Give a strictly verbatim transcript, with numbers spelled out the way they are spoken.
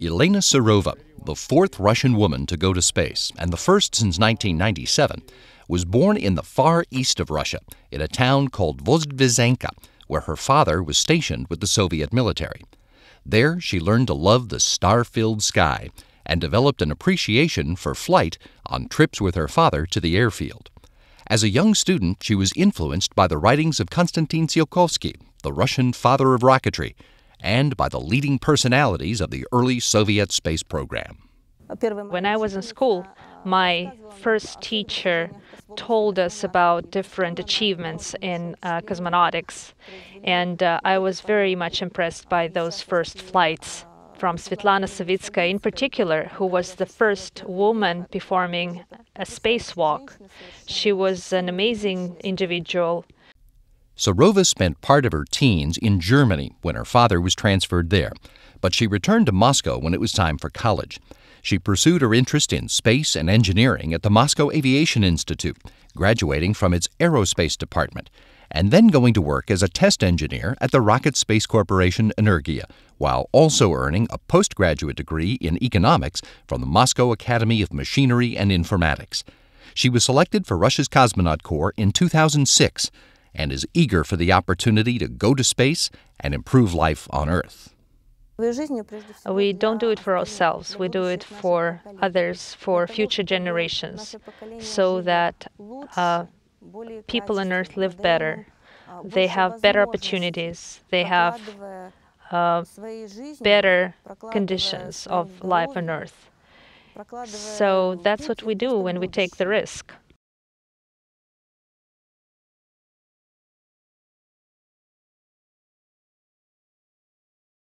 Elena Serova, the fourth Russian woman to go to space, and the first since nineteen ninety-seven, was born in the far east of Russia, in a town called Vozdvizhenka, where her father was stationed with the Soviet military. There, she learned to love the star-filled sky and developed an appreciation for flight on trips with her father to the airfield. As a young student, she was influenced by the writings of Konstantin Tsiolkovsky, the Russian father of rocketry, and by the leading personalities of the early Soviet space program. When I was in school, my first teacher told us about different achievements in uh, cosmonautics, and uh, I was very much impressed by those first flights from Svetlana Savitskaya in particular, who was the first woman performing a spacewalk. She was an amazing individual. Serova spent part of her teens in Germany when her father was transferred there, but she returned to Moscow when it was time for college. She pursued her interest in space and engineering at the Moscow Aviation Institute, graduating from its aerospace department, and then going to work as a test engineer at the Rocket Space Corporation Energia, while also earning a postgraduate degree in economics from the Moscow Academy of Machinery and Informatics. She was selected for Russia's Cosmonaut Corps in two thousand six, and is eager for the opportunity to go to space and improve life on Earth. We don't do it for ourselves. We do it for others, for future generations, so that uh, people on Earth live better. They have better opportunities. They have uh, better conditions of life on Earth. So that's what we do when we take the risk.